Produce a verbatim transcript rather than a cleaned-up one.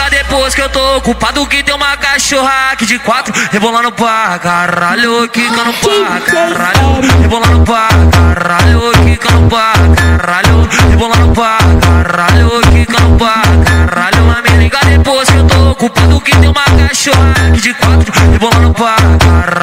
liga depois que eu tô ocupado que tem uma cachorra aqui de quatro, rebolando pra caralho, quicando pra caralho, rebolando pra caralho, quicando pra caralho, rebolando pra caralho, quicando pra caralho. Mas me liga depois que eu tô ocupado que tem uma cachorra aqui de quatro, rebolando pra caralho.